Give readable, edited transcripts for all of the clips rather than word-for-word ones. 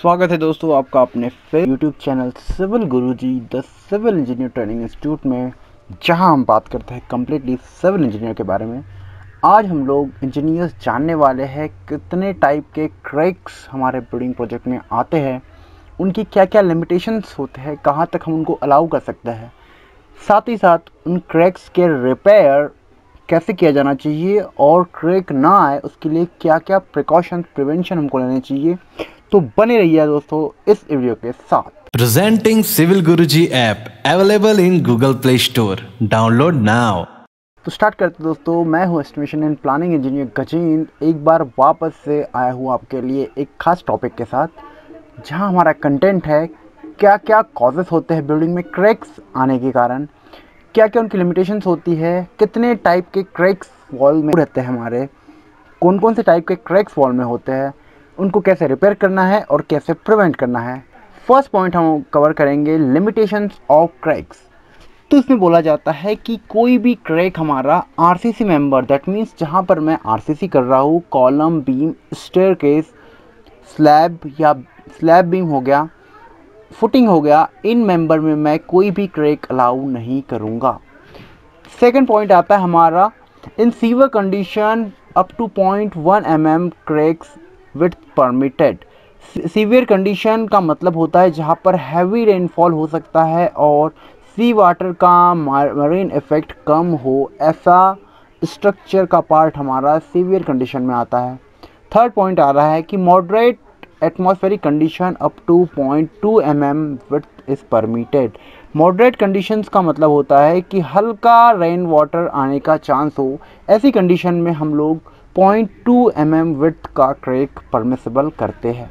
स्वागत है दोस्तों आपका अपने favourite YouTube channel civil Guruji the civil engineer training institute में, जहां हम बात करते हैं कम्प्लीटली सिविल इंजीनियर के बारे में। आज हम लोग इंजीनियर्स जानने वाले हैं कितने टाइप के क्रैक्स हमारे बिल्डिंग प्रोजेक्ट में आते हैं, उनकी क्या क्या लिमिटेशंस होते हैं, कहां तक हम उनको अलाउ कर सकते हैं, साथ ही साथ उन क्रैक्स के रिपेयर कैसे किया जाना चाहिए और क्रैक ना आए उसके लिए क्या क्या प्रिकॉशंस प्रिवेंशन हमको लेने चाहिए। तो बने रहिए दोस्तों इस वीडियो के साथ। Presenting Civil Guruji app available in Google Play Store. Download now. तो स्टार्ट करते हैं दोस्तों। मैं हूँ estimation and planning engineer Gajendra, एक बार वापस से आया हूँ आपके लिए एक खास टॉपिक के साथ, जहाँ हमारा कंटेंट है क्या क्या कॉजेस होते हैं बिल्डिंग में क्रैक्स आने के कारण, क्या क्या उनकी लिमिटेशंस होती है, कितने टाइप के क्रैक्स वॉल में रहते हैं हमारे, कौन कौन से टाइप के क्रैक्स वॉल में होते हैं, उनको कैसे रिपेयर करना है और कैसे प्रिवेंट करना है। फर्स्ट पॉइंट हम कवर करेंगे लिमिटेशंस ऑफ क्रैक्स। तो इसमें बोला जाता है कि कोई भी क्रैक हमारा आरसीसी मेंबर, दैट मीन्स जहाँ पर मैं आरसीसी कर रहा हूँ, कॉलम, बीम, स्टेयरकेस, स्लैब या स्लैब बीम हो गया, फुटिंग हो गया, इन मेंबर में मैं कोई भी क्रैक अलाउ नहीं करूँगा। सेकंड पॉइंट आता है हमारा in severe condition up to 0.1 mm cracks width permitted. Severe condition का मतलब होता है जहाँ पर हैवी रेनफॉल हो सकता है और सी वाटर का मरीन इफेक्ट कम हो, ऐसा स्ट्रक्चर का पार्ट हमारा सीवियर कंडीशन में आता है। थर्ड पॉइंट आ रहा है कि moderate atmospheric condition up to 0.2 mm width is permitted. Moderate conditions का मतलब होता है कि हल्का रेन वाटर आने का चांस हो, ऐसी कंडीशन में हम लोग 0.2 mm विड्थ का क्रैक परमिसिबल करते हैं।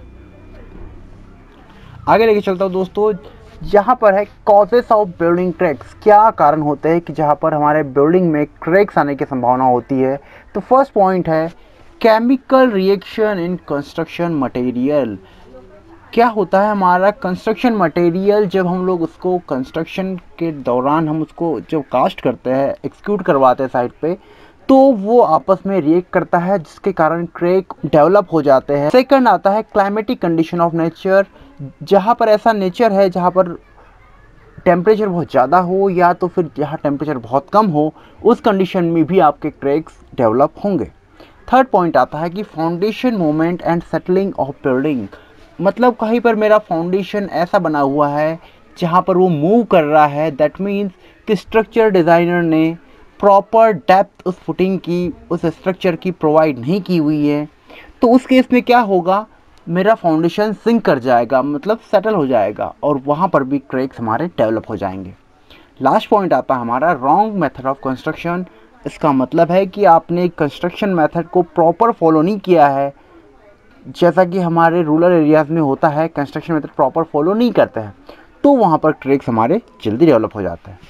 आगे लेके चलता हूँ दोस्तों, यहाँ पर है कॉजेस ऑफ बिल्डिंग क्रैक्स। क्या कारण होते हैं कि जहाँ पर हमारे बिल्डिंग में क्रैक्स आने की संभावना होती है। तो फर्स्ट पॉइंट है chemical reaction in construction material. क्या होता है हमारा कंस्ट्रक्शन मटेरियल, जब हम लोग उसको कंस्ट्रक्शन के दौरान हम उसको जब कास्ट करते हैं, एक्सक्यूट करवाते हैं साइड पे, तो वो आपस में रिएक्ट करता है जिसके कारण क्रैक डेवलप हो जाते हैं। सेकंड आता है क्लाइमेटिक कंडीशन ऑफ नेचर। जहाँ पर ऐसा नेचर है जहाँ पर टेम्परेचर बहुत ज़्यादा हो या तो फिर जहाँ टेम्परेचर बहुत कम हो, उस कंडीशन में भी आपके क्रैक्स डेवलप होंगे। थर्ड पॉइंट आता है कि foundation moment and settling of building. मतलब कहीं पर मेरा फाउंडेशन ऐसा बना हुआ है जहाँ पर वो मूव कर रहा है, दैट मीन्स कि स्ट्रक्चर डिज़ाइनर ने प्रॉपर डेप्थ उस फुटिंग की, उस स्ट्रक्चर की प्रोवाइड नहीं की हुई है। तो उस केस में क्या होगा, मेरा फाउंडेशन सिंक कर जाएगा, मतलब सेटल हो जाएगा और वहाँ पर भी क्रैक्स हमारे डेवलप हो जाएंगे। लास्ट पॉइंट आता है हमारा रॉन्ग मेथड ऑफ कंस्ट्रक्शन। इसका मतलब है कि आपने कंस्ट्रक्शन मेथड को प्रॉपर फॉलो नहीं किया है। जैसा कि हमारे रूरल एरियाज़ में होता है, कंस्ट्रक्शन मेथड प्रॉपर फॉलो नहीं करते हैं, तो वहाँ पर क्रैक्स हमारे जल्दी डेवलप हो जाते हैं।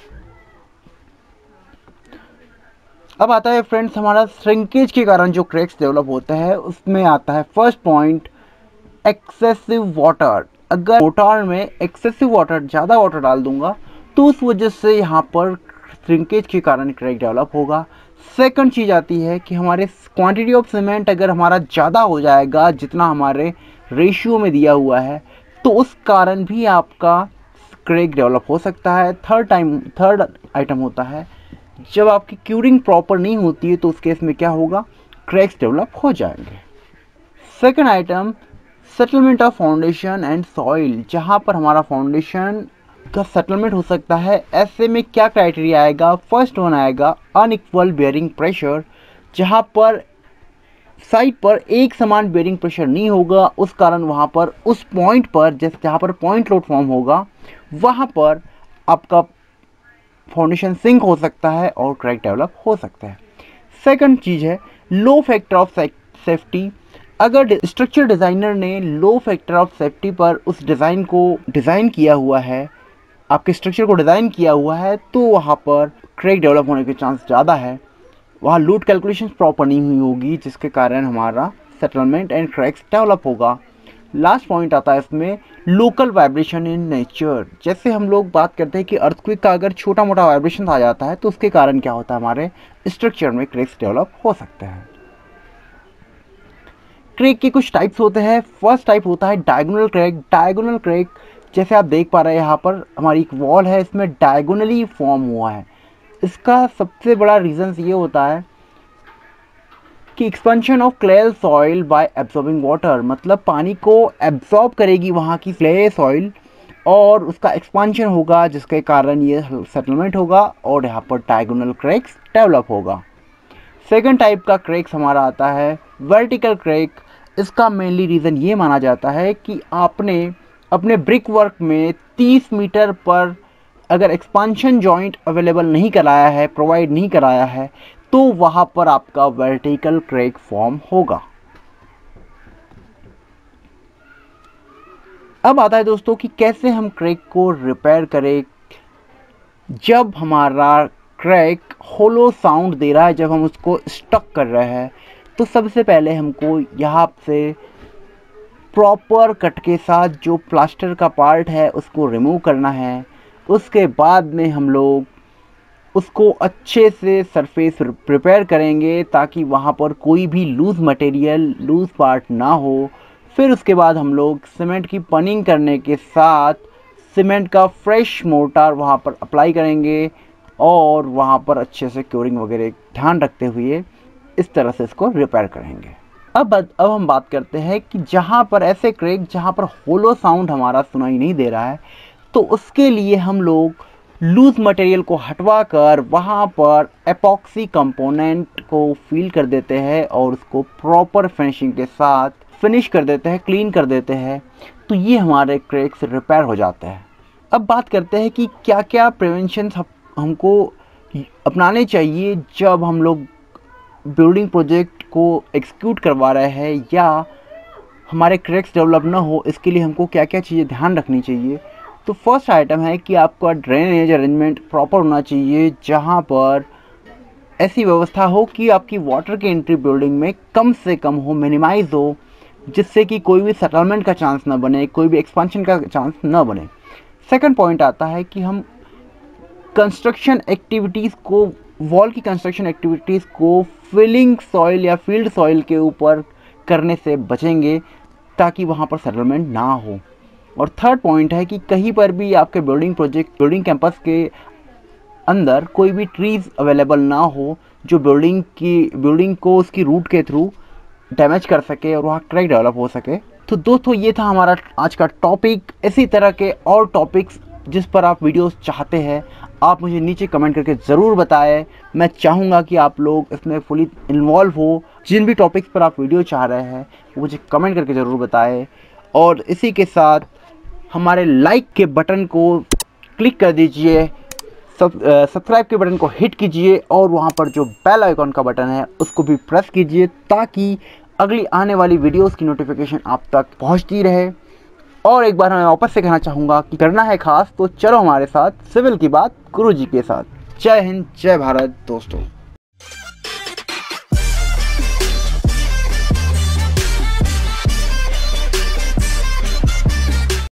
अब आता है फ्रेंड्स हमारा श्रिंकेज के कारण जो क्रैक्स डेवलप होते हैं, उसमें आता है फर्स्ट पॉइंट एक्सेसिव वाटर। अगर मोटार में एक्सेसिव वाटर, ज़्यादा वाटर डाल दूंगा तो उस वजह से यहाँ पर श्रिंकेज के कारण क्रैक डेवलप होगा। सेकंड चीज़ आती है कि हमारे क्वांटिटी ऑफ सीमेंट अगर हमारा ज़्यादा हो जाएगा जितना हमारे रेशियो में दिया हुआ है, तो उस कारण भी आपका क्रैक डेवलप हो सकता है। थर्ड आइटम होता है जब आपकी क्यूरिंग प्रॉपर नहीं होती है, तो उस केस में क्या होगा, क्रैक्स डेवलप हो जाएंगे। Second item settlement of foundation and soil. जहाँ पर हमारा फाउंडेशन का सेटलमेंट हो सकता है, ऐसे में क्या क्राइटेरिया आएगा, फर्स्ट वन आएगा अनइक्वल बेयरिंग प्रेशर। जहाँ पर साइड पर एक समान बेयरिंग प्रेशर नहीं होगा, उस कारण वहाँ पर उस पॉइंट पर, जैसे जहाँ पर पॉइंट लोड फॉर्म होगा, वहाँ पर आपका फाउंडेशन सिंक हो सकता है और क्रैक डेवलप हो सकता है। सेकंड चीज़ है लो फैक्टर ऑफ सेफ्टी। अगर स्ट्रक्चर डिज़ाइनर ने लो फैक्टर ऑफ सेफ्टी पर उस डिज़ाइन को डिज़ाइन किया हुआ है, आपके स्ट्रक्चर को डिज़ाइन किया हुआ है, तो वहाँ पर क्रैक डेवलप होने के चांस ज़्यादा है। वहाँ लोड कैलकुलेशंस प्रॉपर नहीं हुई होगी, जिसके कारण हमारा सेटलमेंट एंड क्रैक्स डेवलप होगा। लास्ट पॉइंट आता है इसमें लोकल वाइब्रेशन इन नेचर। जैसे हम लोग बात करते हैं कि अर्थक्वेक का अगर छोटा मोटा वाइब्रेशन आ जाता है, तो उसके कारण क्या होता है, हमारे स्ट्रक्चर में क्रैक्स डेवलप हो सकते हैं। क्रेक के कुछ टाइप्स होते हैं। फर्स्ट टाइप होता है डायगोनल क्रैक। डायगोनल क्रैक जैसे आप देख पा रहे हैं यहाँ पर हमारी एक वॉल है, इसमें डायगोनली फॉर्म हुआ है। इसका सबसे बड़ा रीज़न ये होता है कि expansion of clay soil by absorbing water, मतलब पानी को एब्जॉर्ब करेगी वहाँ की क्ले सॉइल और उसका एक्सपेंशन होगा, जिसके कारण ये सेटलमेंट होगा और यहाँ पर डायगोनल क्रैक्स डेवलप होगा। सेकंड टाइप का क्रैक्स हमारा आता है वर्टिकल क्रैक। इसका मेनली रीज़न ये माना जाता है कि आपने अपने ब्रिक वर्क में 30 मीटर पर अगर एक्सपांशन जॉइंट अवेलेबल नहीं कराया है, प्रोवाइड नहीं कराया है, तो वहाँ पर आपका वर्टिकल क्रैक फॉर्म होगा। अब आता है दोस्तों कि कैसे हम क्रैक को रिपेयर करें। जब हमारा क्रैक होलो साउंड दे रहा है, जब हम उसको स्टक कर रहे हैं, तो सबसे पहले हमको यहाँ से प्रॉपर कट के साथ जो प्लास्टर का पार्ट है उसको रिमूव करना है। उसके बाद में हम लोग उसको अच्छे से सरफेस प्रिपेयर करेंगे ताकि वहाँ पर कोई भी लूज़ मटेरियल, लूज़ पार्ट ना हो। फिर उसके बाद हम लोग सीमेंट की पनिंग करने के साथ सीमेंट का फ्रेश मोर्टार वहाँ पर अप्लाई करेंगे और वहाँ पर अच्छे से क्योरिंग वगैरह ध्यान रखते हुए इस तरह से इसको रिपेयर करेंगे। अब हम बात करते हैं कि जहाँ पर ऐसे क्रैक जहाँ पर होलो साउंड हमारा सुनाई नहीं दे रहा है, तो उसके लिए हम लोग लूज़ मटेरियल को हटवा कर वहाँ पर एपॉक्सी कंपोनेंट को फिल कर देते हैं और उसको प्रॉपर फिनिशिंग के साथ फिनिश कर देते हैं, क्लीन कर देते हैं, तो ये हमारे क्रैक्स रिपेयर हो जाते हैं। अब बात करते हैं कि क्या क्या प्रिवेंशन हमको अपनाने चाहिए जब हम लोग बिल्डिंग प्रोजेक्ट को एग्जीक्यूट करवा रहे हैं या हमारे क्रैक्स डेवलप ना हो, इसके लिए हमको क्या क्या चीज़ें ध्यान रखनी चाहिए। तो फर्स्ट आइटम है कि आपका ड्रेनेज अरेंजमेंट प्रॉपर होना चाहिए, जहाँ पर ऐसी व्यवस्था हो कि आपकी वाटर की एंट्री बिल्डिंग में कम से कम हो, मिनिमाइज हो, जिससे कि कोई भी सेटलमेंट का चांस ना बने, कोई भी एक्सपेंशन का चांस ना बने। सेकंड पॉइंट आता है कि हम कंस्ट्रक्शन एक्टिविटीज़ को, वॉल की कंस्ट्रक्शन एक्टिविटीज़ को फिलिंग सॉइल या फील्ड सॉइल के ऊपर करने से बचेंगे ताकि वहाँ पर सेटलमेंट ना हो। और थर्ड पॉइंट है कि कहीं पर भी आपके बिल्डिंग कैंपस के अंदर कोई भी ट्रीज़ अवेलेबल ना हो जो बिल्डिंग को उसकी रूट के थ्रू डैमेज कर सके और वहाँ क्रैक डेवलप हो सके। तो दोस्तों ये था हमारा आज का टॉपिक। इसी तरह के और टॉपिक्स जिस पर आप वीडियोस चाहते हैं, आप मुझे नीचे कमेंट करके ज़रूर बताएं। मैं चाहूँगा कि आप लोग इसमें फुली इन्वॉल्व हो। जिन भी टॉपिक्स पर आप वीडियो चाह रहे हैं वो मुझे कमेंट करके ज़रूर बताएं। और इसी के साथ हमारे लाइक के बटन को क्लिक कर दीजिए, सब्सक्राइब के बटन को हिट कीजिए और वहाँ पर जो बेल आइकॉन का बटन है उसको भी प्रेस कीजिए ताकि अगली आने वाली वीडियोस की नोटिफिकेशन आप तक पहुँचती रहे। और एक बार मैं वापस से कहना चाहूँगा कि करना है खास तो चलो हमारे साथ सिविल की बात गुरुजी के साथ। जय हिंद, जय भारत दोस्तों।